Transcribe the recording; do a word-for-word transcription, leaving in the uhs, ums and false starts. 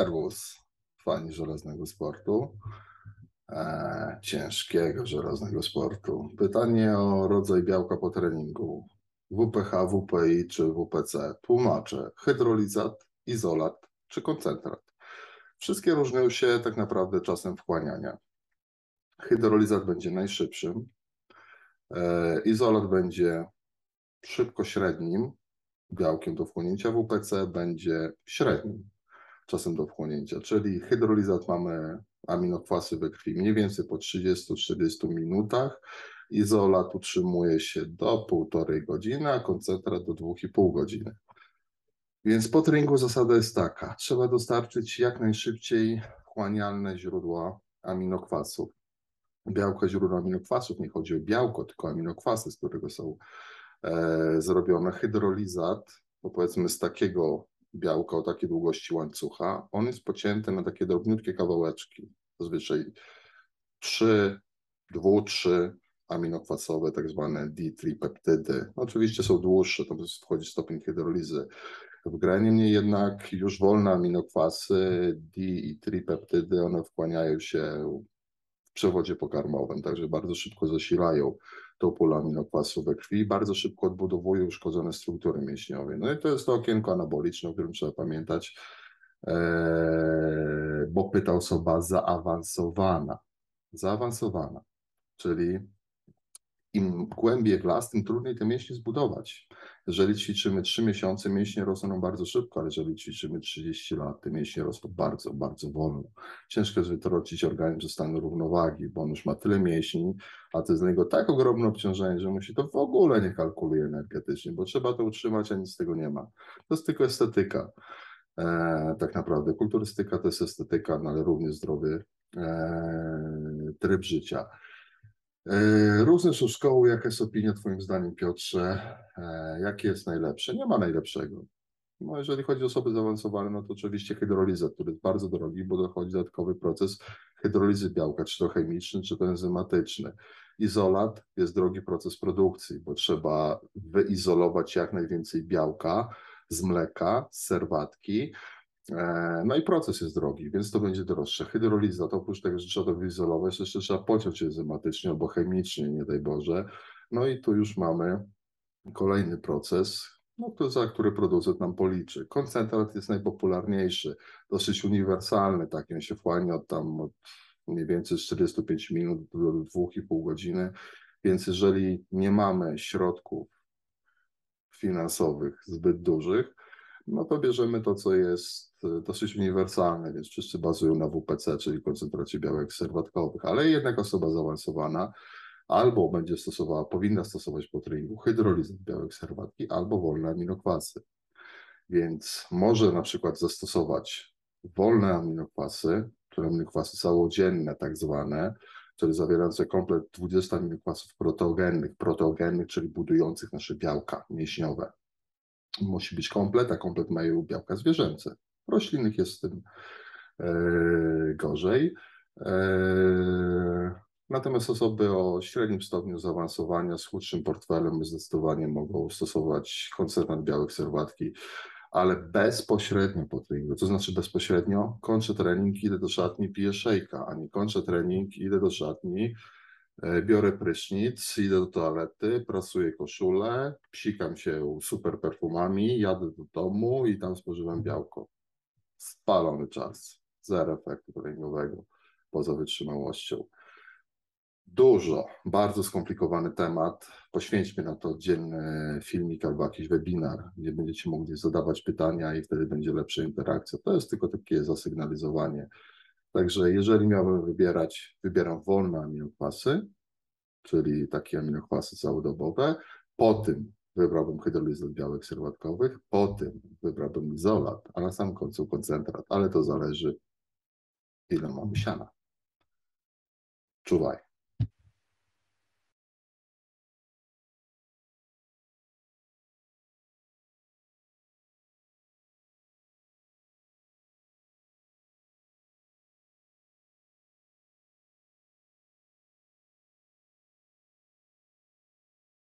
Serwus, fani żelaznego sportu, e, ciężkiego żelaznego sportu. Pytanie o rodzaj białka po treningu. W P H, W P I czy W P C? Tłumaczę. Hydrolizat, izolat czy koncentrat. Wszystkie różnią się tak naprawdę czasem wchłaniania. Hydrolizat będzie najszybszym, e, izolat będzie szybko średnim białkiem do wchłonięcia, W P C będzie średnim czasem do wchłonięcia, czyli hydrolizat mamy aminokwasy we krwi mniej więcej po trzydziestu do czterdziestu minutach, izolat utrzymuje się do półtorej godziny, a koncentrat do dwóch i pół godziny. Więc po treningu zasada jest taka, trzeba dostarczyć jak najszybciej wchłanialne źródła aminokwasów. Białka, źródła aminokwasów, nie chodzi o białko, tylko aminokwasy, z którego są e, zrobione. Hydrolizat, bo powiedzmy z takiego białka o takiej długości łańcucha, on jest pocięty na takie drobniutkie kawałeczki, zazwyczaj trzy, dwu, trzy aminokwasowe, tak zwane D-tripeptydy. Oczywiście są dłuższe, to wchodzi stopień hydrolizy w grę, niemniej jednak już wolne aminokwasy D i tripeptydy, one wchłaniają się w przewodzie pokarmowym, także bardzo szybko zasilają tą pulę aminokwasów we krwi i bardzo szybko odbudowują uszkodzone struktury mięśniowe. No i to jest to okienko anaboliczne, o którym trzeba pamiętać, e, bo pyta osoba zaawansowana. Zaawansowana, czyli im głębiej w las, tym trudniej te mięśnie zbudować. Jeżeli ćwiczymy trzy miesiące, mięśnie rosną bardzo szybko, ale jeżeli ćwiczymy trzydzieści lat, te mięśnie rosną bardzo, bardzo wolno. Ciężko jest wytrącić organizm ze stanu równowagi, bo on już ma tyle mięśni, a to jest dla niego tak ogromne obciążenie, że mu się to w ogóle nie kalkuluje energetycznie, bo trzeba to utrzymać, a nic z tego nie ma. To jest tylko estetyka. E, tak naprawdę kulturystyka to jest estetyka, no ale również zdrowy e, tryb życia. Różne są szkoły. Jaka jest opinia twoim zdaniem, Piotrze? Jakie jest najlepsze? Nie ma najlepszego. No, jeżeli chodzi o osoby zaawansowane, no to oczywiście hydrolizat, który jest bardzo drogi, bo dochodzi dodatkowy proces hydrolizy białka, czy to chemiczny, czy to enzymatyczny. Izolat jest drogi proces produkcji, bo trzeba wyizolować jak najwięcej białka z mleka, z serwatki. No i proces jest drogi, więc to będzie droższe. Hydrolizat, oprócz tego, że trzeba to wyizolować, jeszcze trzeba pociąć enzymatycznie albo chemicznie, nie daj Boże. No i tu już mamy kolejny proces, no to za który producent nam policzy. Koncentrat jest najpopularniejszy, dosyć uniwersalny, taki on się wchłania od tam od mniej więcej czterdziestu pięciu minut do dwóch i pół godziny, więc jeżeli nie mamy środków finansowych zbyt dużych, no to bierzemy to, co jest dosyć uniwersalne, więc wszyscy bazują na W P C, czyli koncentracie białek serwatkowych, ale jednak osoba zaawansowana albo będzie stosowała, powinna stosować po treningu hydrolizat białek serwatki, albo wolne aminokwasy. Więc może na przykład zastosować wolne aminokwasy, czyli aminokwasy całodzienne tak zwane, czyli zawierające komplet dwudziestu aminokwasów proteogennych, proteogennych, czyli budujących nasze białka mięśniowe. Musi być komplet, a komplet mają białka zwierzęce. W roślinnych jest z tym e, gorzej. E, natomiast osoby o średnim stopniu zaawansowania z chudszym portfelem zdecydowanie mogą stosować koncentrat białek serwatki, ale bezpośrednio po treningu. Co znaczy bezpośrednio? Kończę trening, idę do szatni, piję szejka, a nie kończę trening, idę do szatni, biorę prysznic, idę do toalety, prasuję koszulę, psikam się super perfumami, jadę do domu i tam spożywam białko. Spalony czas, zero efektu treningowego poza wytrzymałością. Dużo, bardzo skomplikowany temat. Poświęćmy na to oddzielny filmik albo jakiś webinar, gdzie będziecie mogli zadawać pytania i wtedy będzie lepsza interakcja. To jest tylko takie zasygnalizowanie. Także jeżeli miałbym wybierać, wybieram wolne aminokwasy, czyli takie aminokwasy całodobowe. Po tym wybrałbym hydrolizat białek serwatkowych, po tym wybrałbym izolat, a na samym końcu koncentrat, ale to zależy, ile mamy siana. Czuwaj.